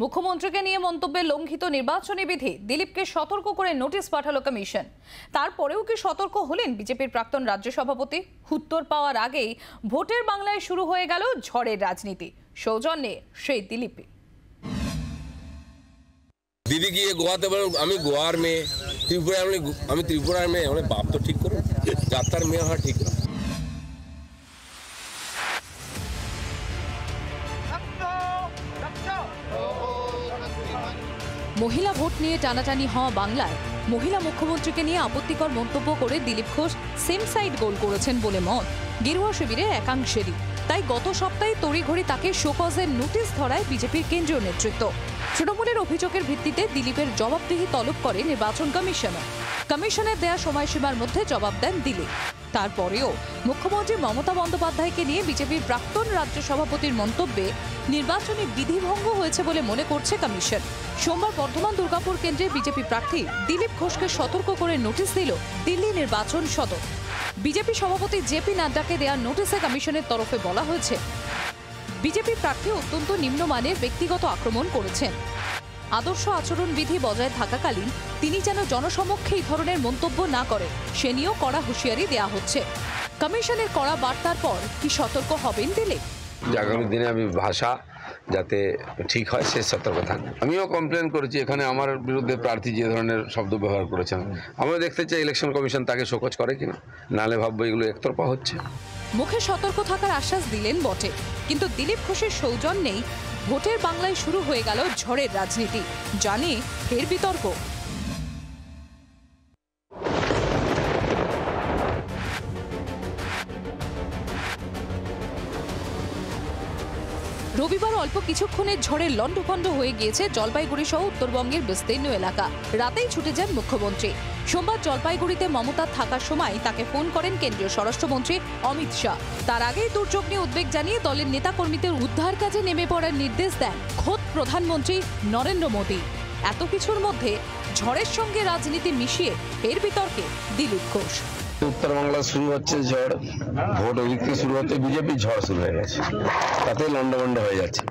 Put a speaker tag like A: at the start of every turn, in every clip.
A: মুখ্যমন্ত্রীকে নিয়ে মন্তব্যে লঙ্ঘিত নির্বাচনী বিধি, দিলীপকে সতর্ক করে নোটিশ পাঠালো কমিশন। তারপরেও কি সতর্ক হলেন বিজেপির প্রাক্তন রাজ্য সভাপতি? উত্তর পাওয়ার আগেই ভোটের বাংলায় শুরু হয়ে গেল ঝড়ের রাজনীতি। সৌজন্যে সেই দিলীপে
B: दीदी की ये गोवा तो আমি গোয়ার মেয়ে, আমি ত্রিপুরার মেয়ে, আমার বাপ তো ঠিক করো, যাত্রার মেয়ে হওয়া ঠিক করো।
A: মহিলা ভোট নিয়ে টানাটানি হওয়া বাংলায় মহিলা মুখ্যমন্ত্রীকে নিয়ে আপত্তিকর মন্তব্য করে Dilip Ghosh same side goal করেছেন বলে মত গেরুয়া শিবিরের একাংশেরই। তাই গত সপ্তাহে তড়িঘড়ি তাকে শোকজের নোটিশ ধরায় বিজেপির কেন্দ্রীয় নেতৃত্ব। তৃণমূলের অভিযোগের ভিত্তিতে দিলীপের জবাবদিহি তলব করে নির্বাচন কমিশনও। কমিশনের দেয়া সময়সীমার মধ্যে জবাব দেন দিলীপ। তারপরেও মুখ্যমন্ত্রী মমতা বন্দ্যোপাধ্যায়কে নিয়ে বিজেপির প্রাক্তন রাজ্য সভাপতির মন্তব্যে নির্বাচনী বিধিভঙ্গ হয়েছে বলে মনে করছে কমিশন। সোমবার বর্ধমান দুর্গাপুর কেন্দ্রে বিজেপি প্রার্থী দিলীপ ঘোষকে সতর্ক করে নোটিশ দিল দিল্লি নির্বাচন সদর। বিজেপি সভাপতি জেপি নাড্ডাকে দেওয়া নোটিশে কমিশনের তরফে বলা হয়েছে, বিজেপি প্রার্থী অত্যন্ত নিম্নমানের ব্যক্তিগত আক্রমণ করেছেন। আদর্শ আচরণ বিধি বজায় থাকাকালীন তিনি যেন জনসমক্ষে এই ধরনের মন্তব্য না করে সে নিয়েও কড়া হুঁশিয়ারি দেওয়া হচ্ছে। কমিশনের কড়া বার্তার পর কি সতর্ক হবেন দিলীপ?
C: আগামী দিনে আমি ভাষা যাতে ঠিক হয় সে সতর্ক থাকবে। আমিও কমপ্লেন করেছি, এখানে আমার বিরুদ্ধে প্রার্থী যে ধরনের শব্দ ব্যবহার করেছেন, আমরা দেখতে চাই ইলেকশন কমিশন তাকে শোকজ করে কিনা, নাহলে ভাববো এগুলো একতরফা হচ্ছে।
A: মুখে সতর্ক থাকার আশ্বাস দিলেন বটে, কিন্তু দিলীপ ঘোষের সৌজন্যেই ভোটের বাংলায় শুরু হয়ে গেল ঝড়ের রাজনীতি, জানিয়ে ফের বিতর্ক। রবিবার অল্প কিছুক্ষণের ঝড়ে লন্ডভন্ড হয়ে গিয়েছে জলপাইগুড়ি সহ উত্তরবঙ্গের বিস্তীর্ণ এলাকা। রাতেই ছুটে যান মুখ্যমন্ত্রী। সোমবার জলপাইগুড়িতে মমতা থাকার সময় তাকে ফোন করেন কেন্দ্রীয় স্বরাষ্ট্রমন্ত্রী অমিত শাহ। তার আগেই দুর্যোগ নিয়ে উদ্বেগ জানিয়ে দলের নেতাকর্মীদের উদ্ধার কাজে নেমে পড়ার নির্দেশ দেন খোদ প্রধানমন্ত্রী নরেন্দ্র মোদী। এত কিছুর মধ্যে ঝড়ের সঙ্গে রাজনীতি মিশিয়ে ফের বিতর্কে দিলীপ ঘোষ।
C: উত্তরবাংলা শুরু হচ্ছে ঝড়, ভোট ওদিক থেকে শুরু হচ্ছে, বিজেপির ঝড় শুরু হয়ে গেছে, তাতে লন্ডভন্ড হয়ে যাচ্ছে।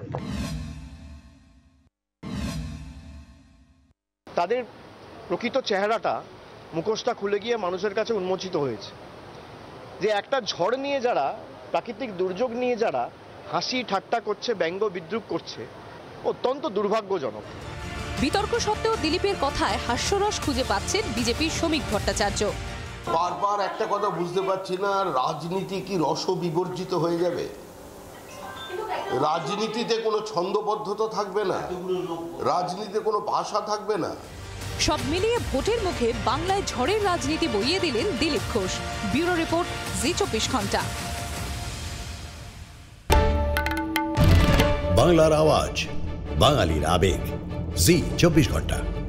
D: তাদের প্রকৃত চেহারাটা, মুখোশটা খুলে গিয়ে মানুষের কাছে উন্মোচিত হয়েছে। যে একটা ঝড় নিয়ে যারা, প্রাকৃতিক দুর্যোগ নিয়ে যারা হাসি ঠাট্টা করছে, ব্যঙ্গ বিদ্রুপ করছে, অত্যন্ত দুর্ভাগ্যজনক।
A: বিতর্ক সত্ত্বেও দিলীপের কথায় হাস্যরস খুঁজে পাচ্ছেন বিজেপির শ্রমিক ভট্টাচার্য।
E: বারবার একটা কথা বুঝতে পারছি না, রাজনীতি কি রসবিবর্জিত হয়ে যাবে? রাজনীতিতে কোনো ছন্দবদ্ধতা থাকবে না, রাজনীতিতে কোনো ভাষা থাকবে না।
A: সব মিলিয়ে ভোটের মুখে বাংলায় ঝড়ের রাজনীতি বইয়ে দিলেন দিলীপ ঘোষ। Bureau report, Zee 24 Ghanta.
F: বাংলার আওয়াজ, বাঙালির আবেগ, জি 24 ঘন্টা।